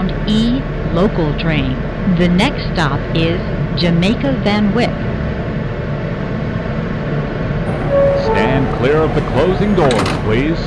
Manhattan-bound E local train. The next stop is Jamaica Van Wyck. Stand clear of the closing doors, please.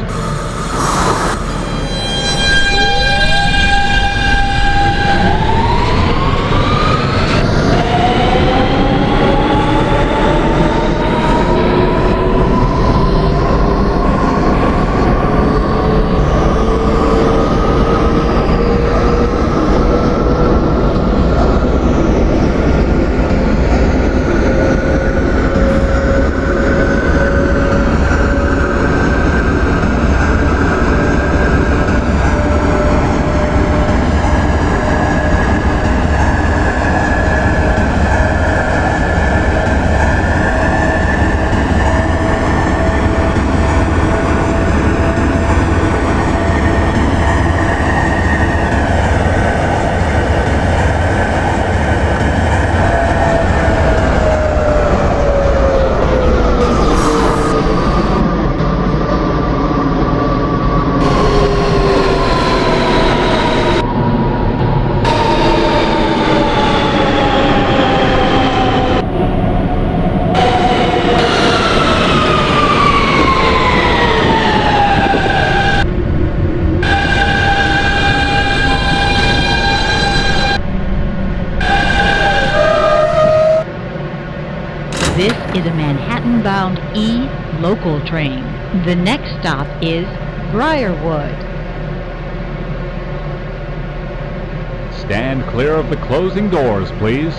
This is a Manhattan-bound E local train. The next stop is Briarwood. Stand clear of the closing doors, please.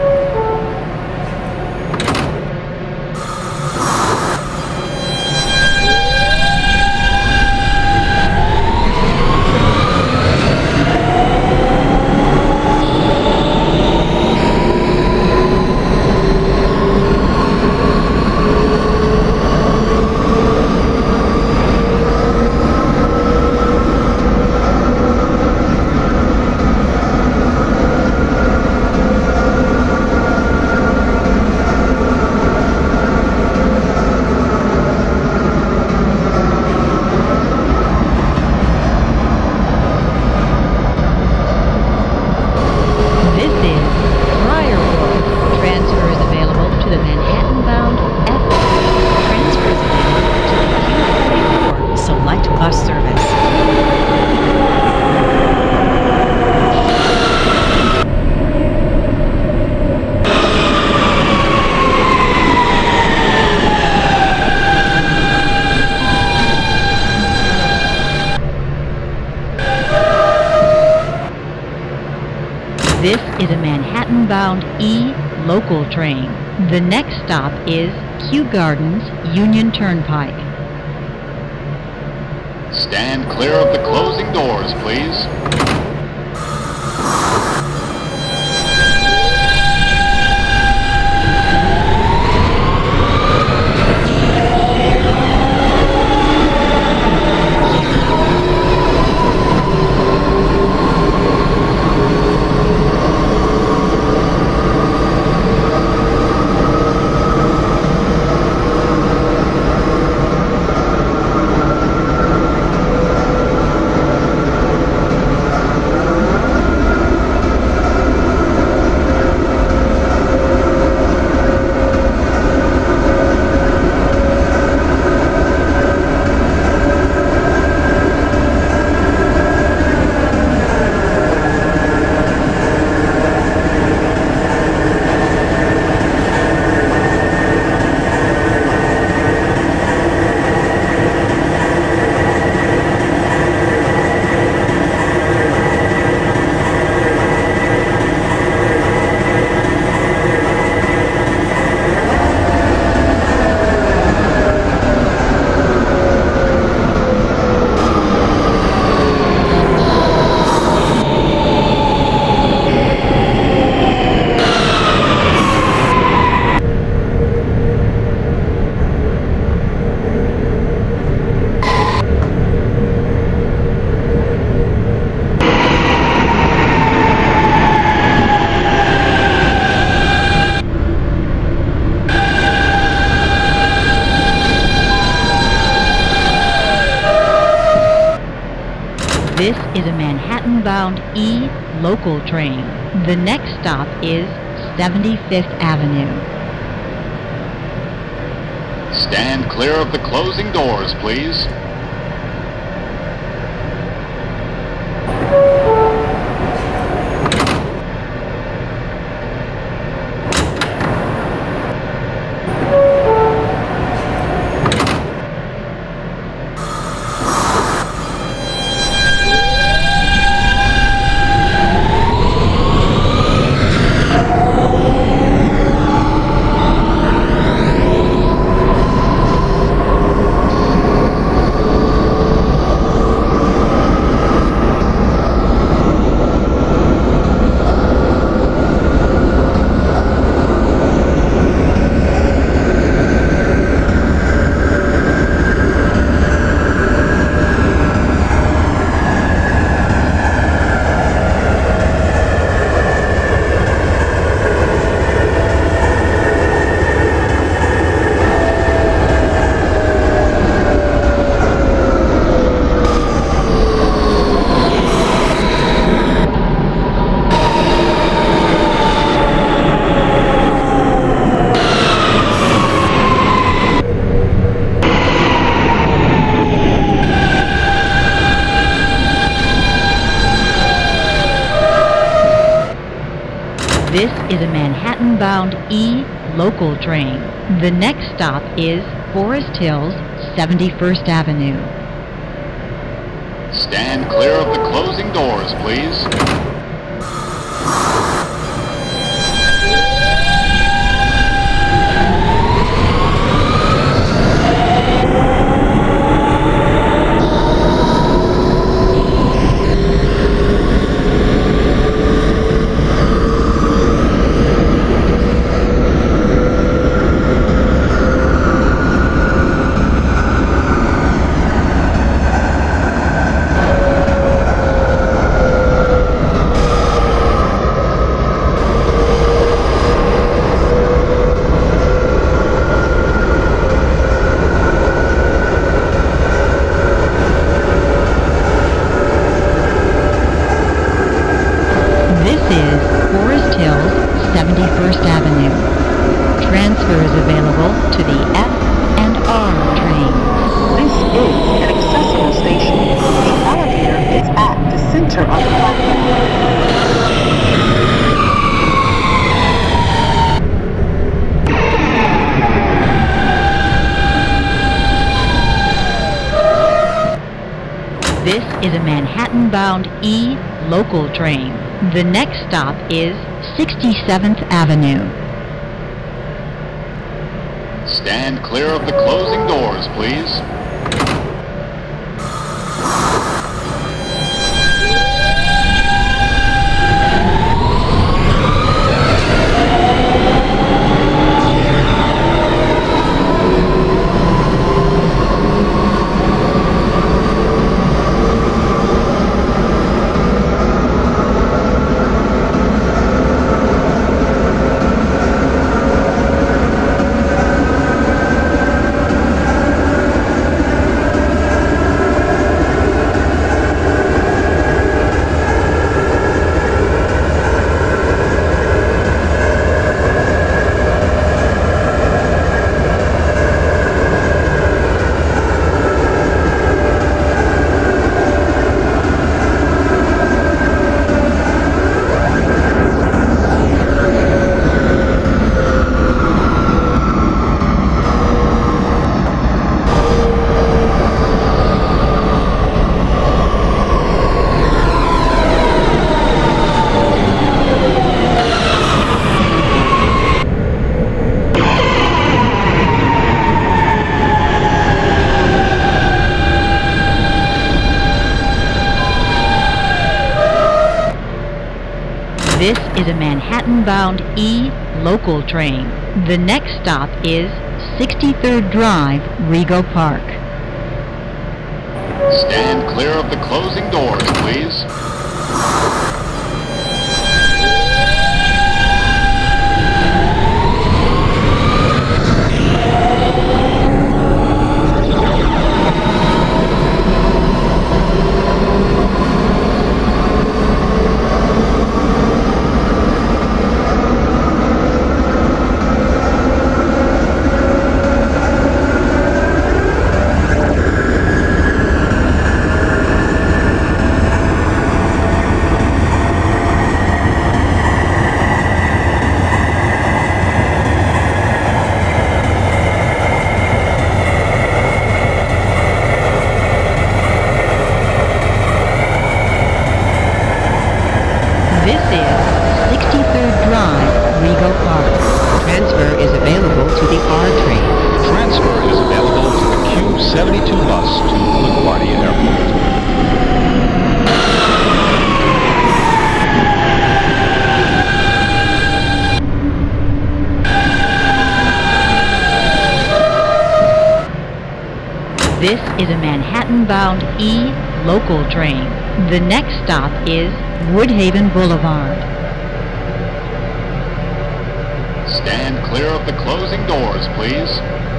This is a Manhattan-bound E local train. The next stop is Kew Gardens Union Turnpike. Stand clear of the closing doors, please. This is a Manhattan-bound E local train. The next stop is 75th Avenue. Stand clear of the closing doors, please. This is a Manhattan-bound E local train. The next stop is Forest Hills, 71st Avenue. Stand clear of the closing doors, please. This is Forest Hills, 71st Avenue. Transfer is available to the F and R trains. This is an accessible station. The elevator is at the center of the platform. This is a Manhattan-bound E local train. The next stop is 67th Avenue. Stand clear of the closing doors, please. This is a Manhattan-bound E local train. The next stop is 63rd Drive, Rego Park. Stand clear of the closing doors, please. 72 bus to LaGuardia Airport. This is a Manhattan-bound E local train. The next stop is Woodhaven Boulevard. Stand clear of the closing doors, please.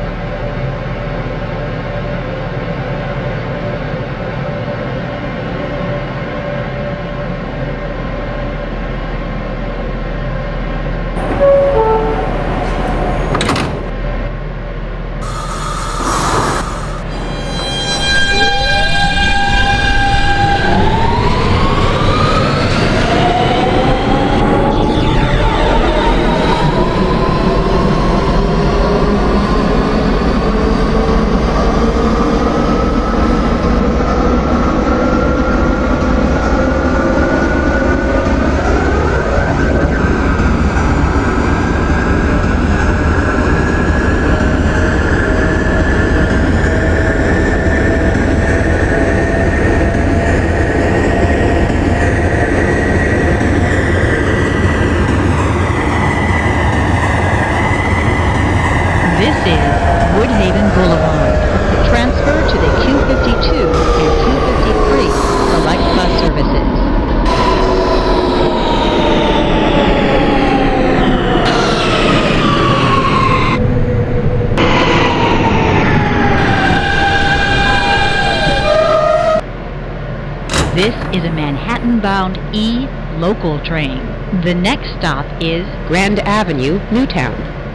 This is a Manhattan-bound E local train. The next stop is Grand Avenue, Newtown.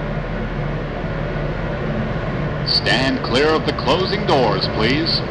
Stand clear of the closing doors, please.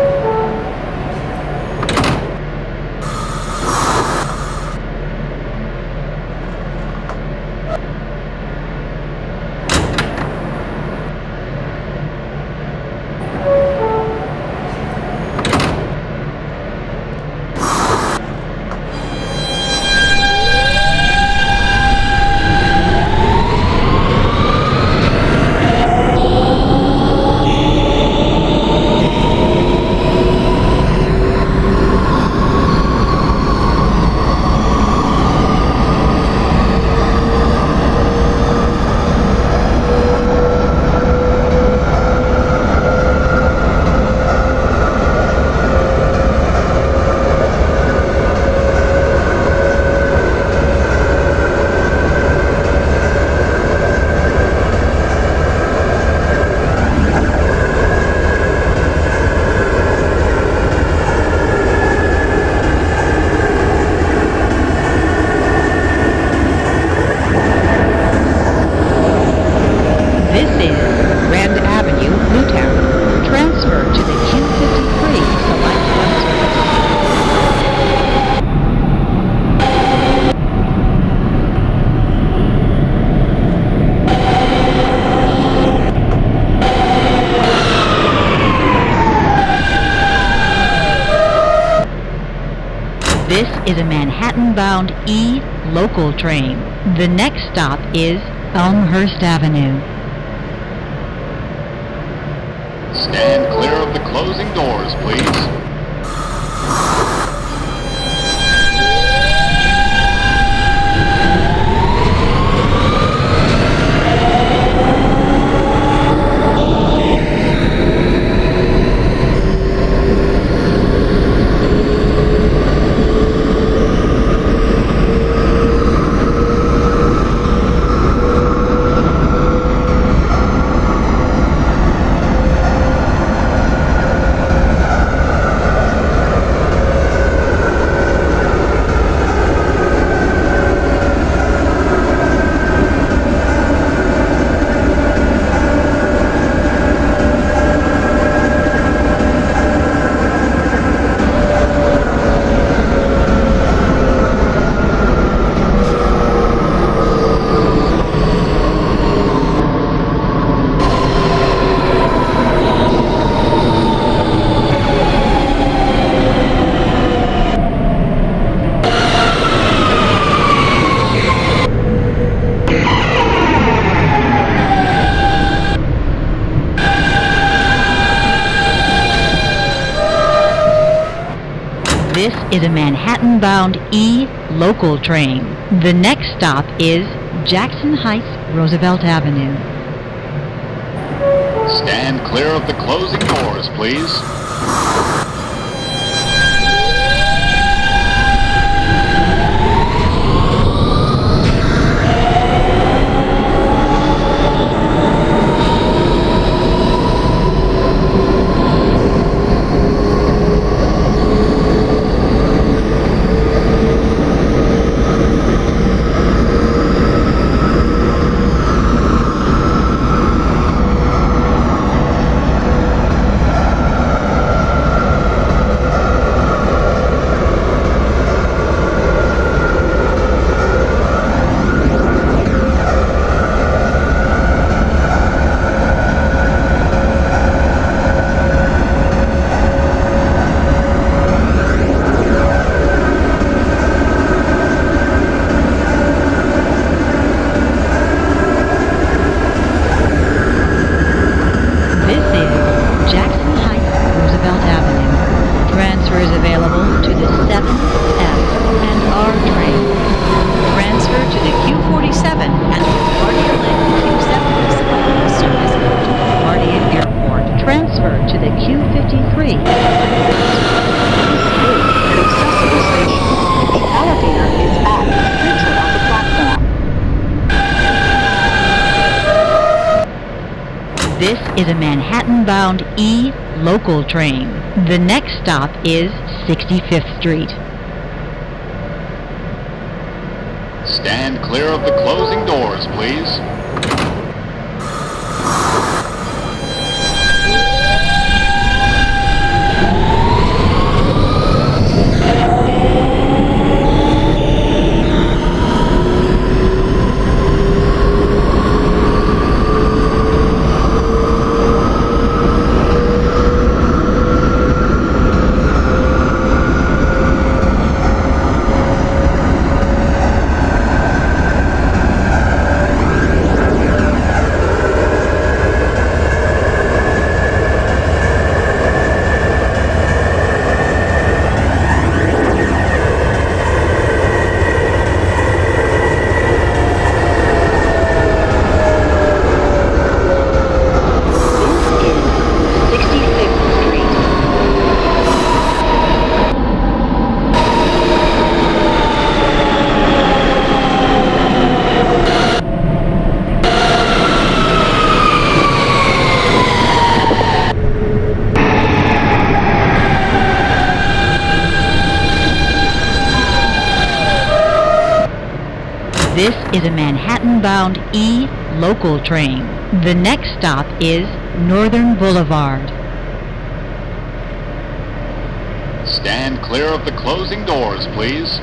This is a Manhattan-bound E local train. The next stop is Elmhurst Avenue. Stand clear of the closing doors, please. This is a Manhattan-bound E local train. The next stop is Jackson Heights, Roosevelt Avenue. Stand clear of the closing doors, please. This is a Manhattan-bound E local train. The next stop is 65th Street. Stand clear of the closing doors, please. This is a Manhattan-bound E local train. The next stop is Northern Boulevard. Stand clear of the closing doors, please.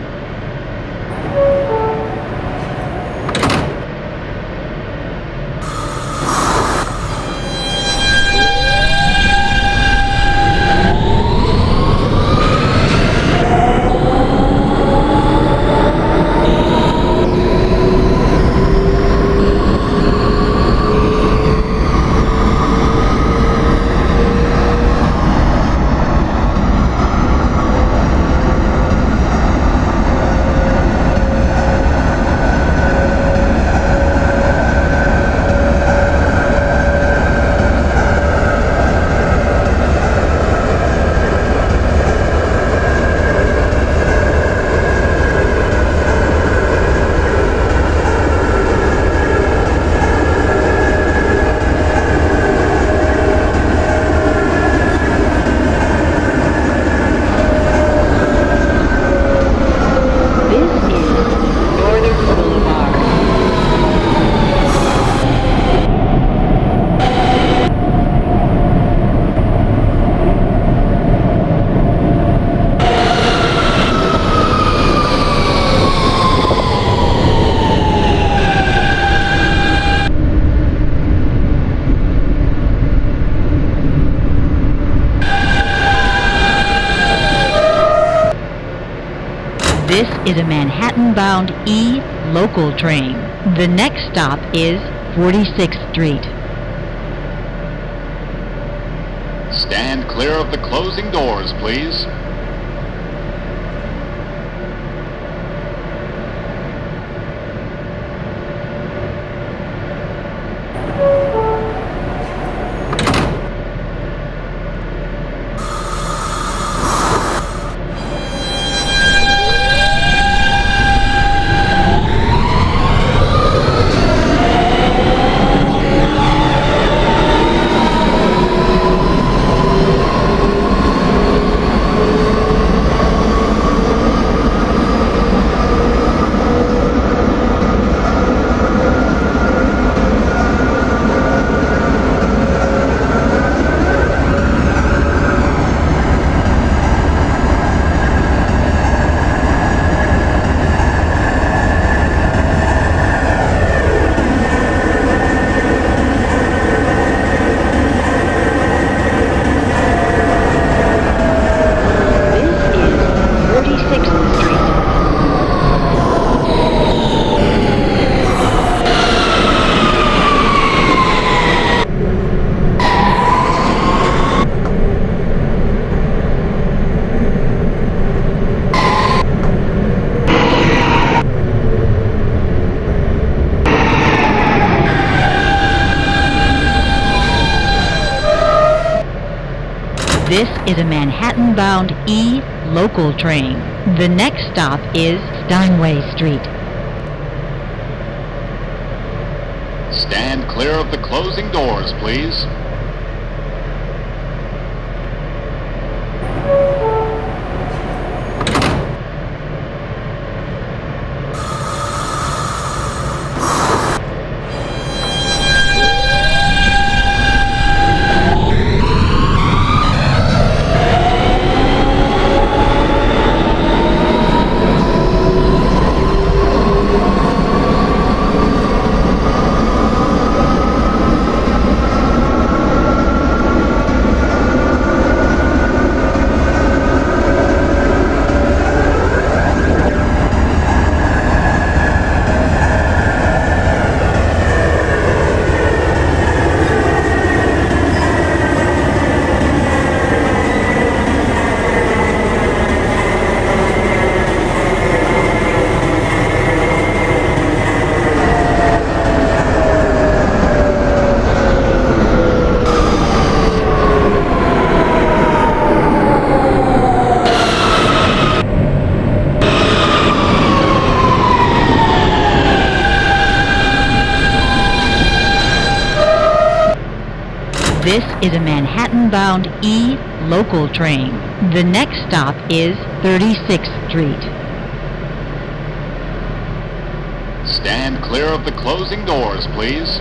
This is a Manhattan-bound E local train. The next stop is 46th Street. Stand clear of the closing doors, please. This is a Manhattan-bound E local train. The next stop is Steinway Street. Stand clear of the closing doors, please. This is a Manhattan-bound E local train. The next stop is 36th Street. Stand clear of the closing doors, please.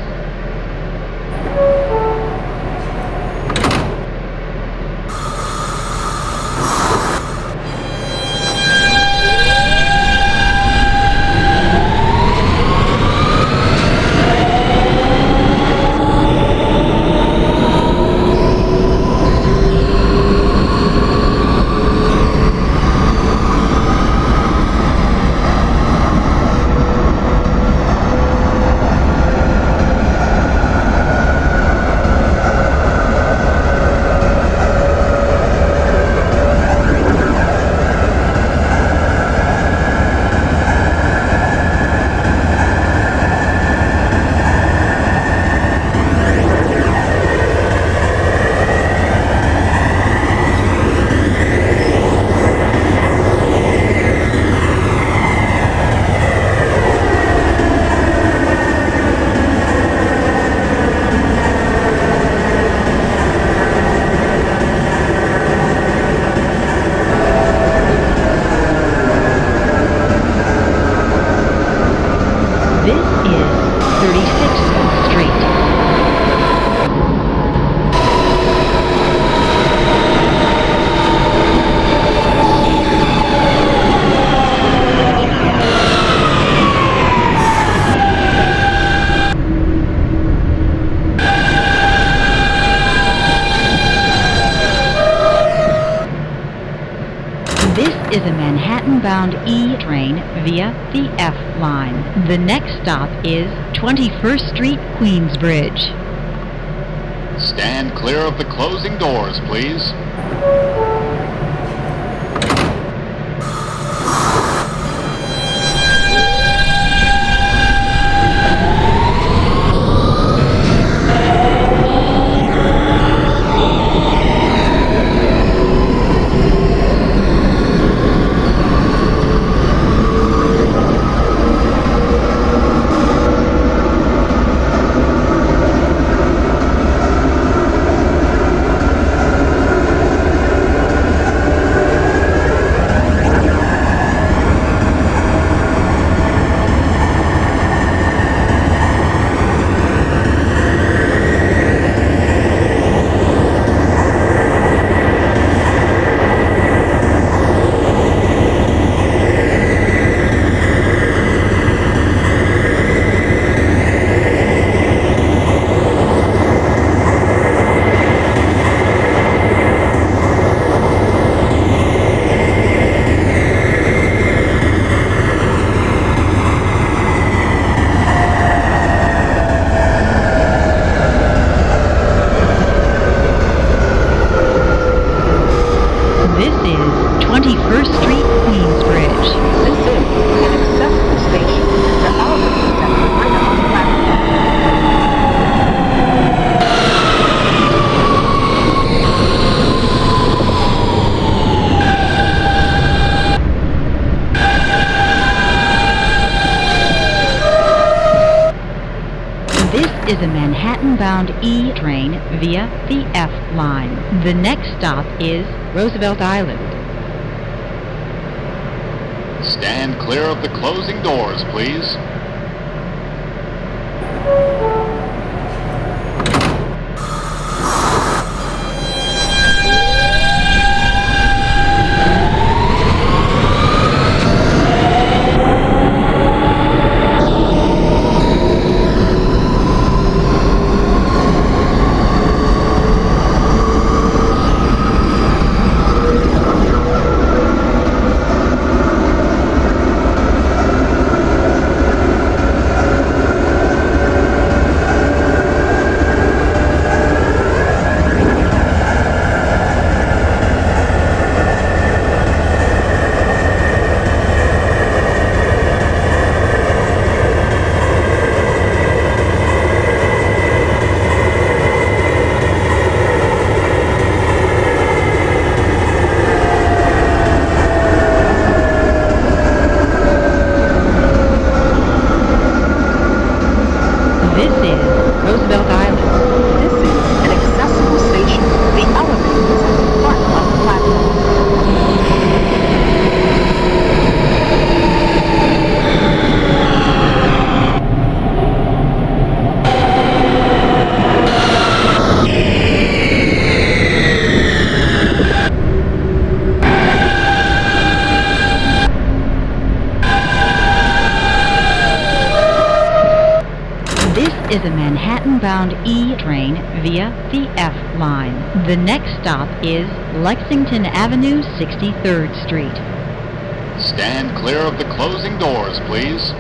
Is a Manhattan-bound E train via the F line. The next stop is 21st Street, Queensbridge. Stand clear of the closing doors, please. Manhattan-bound E train via the F line. The next stop is Roosevelt Island. Stand clear of the closing doors, please. Is a Manhattan-bound E train via the F line. The next stop is Lexington Avenue, 63rd Street. Stand clear of the closing doors, please.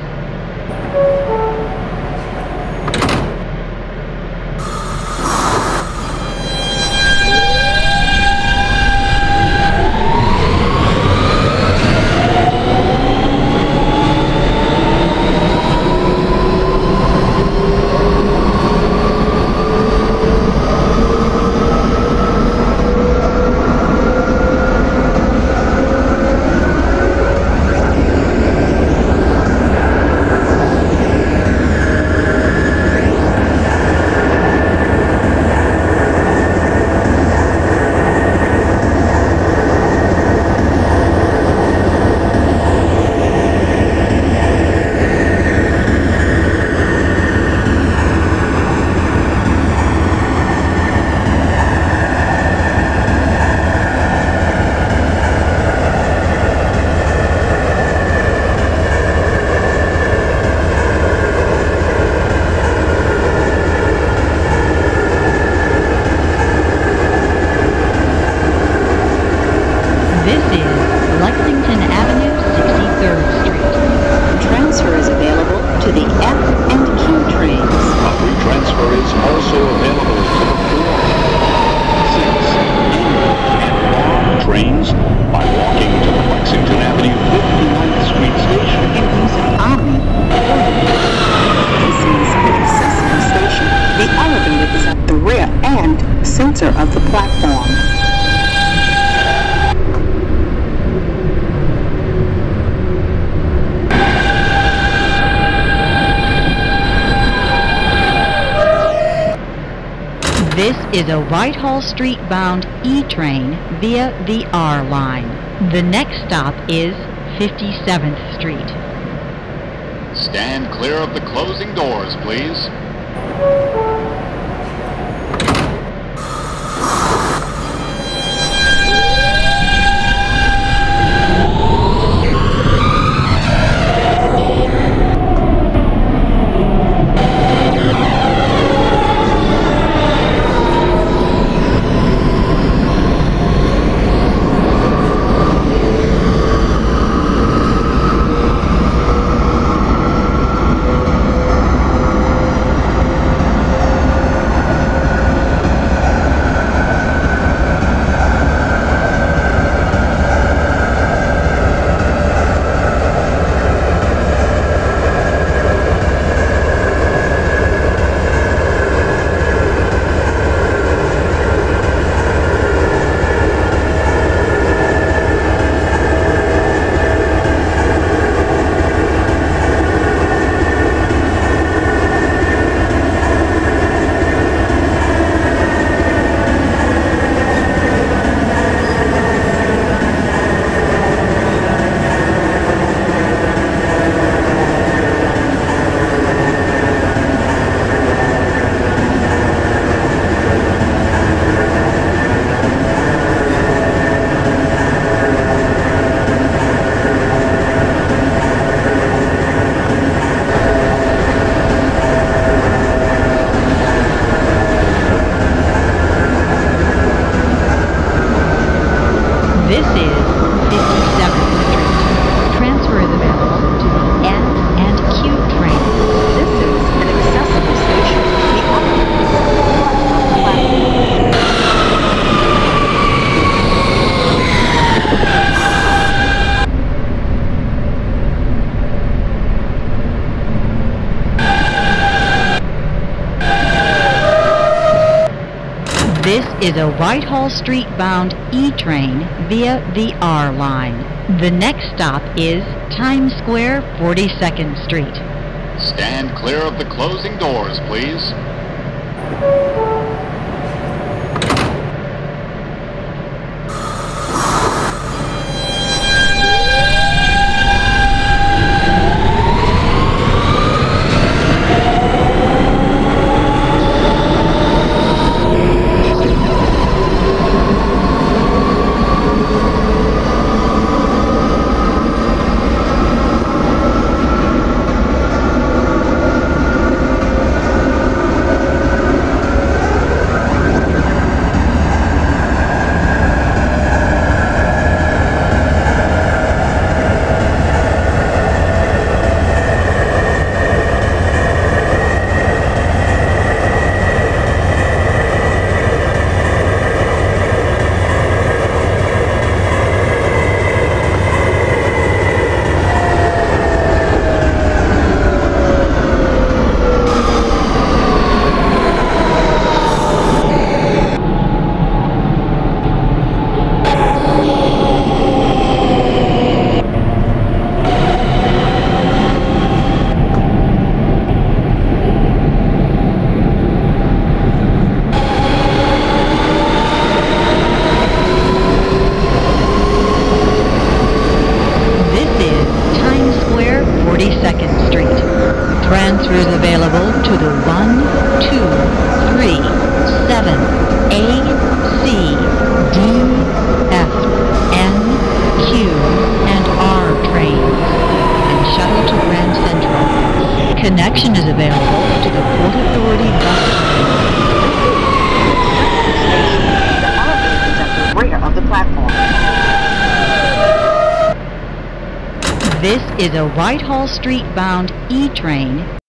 center of the platform. This is a Whitehall Street-bound E train via the R line. The next stop is 57th Street. Stand clear of the closing doors, please. is a Whitehall Street-bound E-train via the R line. The next stop is Times Square, 42nd Street. Stand clear of the closing doors, please. Transfers available to the 1, 2, 3, 7, A, C, D, F, N, Q, and R trains, and shuttle to Grand Central. Connection is available to the Port Authority bus The elevator is at the rear of the platform. This is a Whitehall Street-bound E-train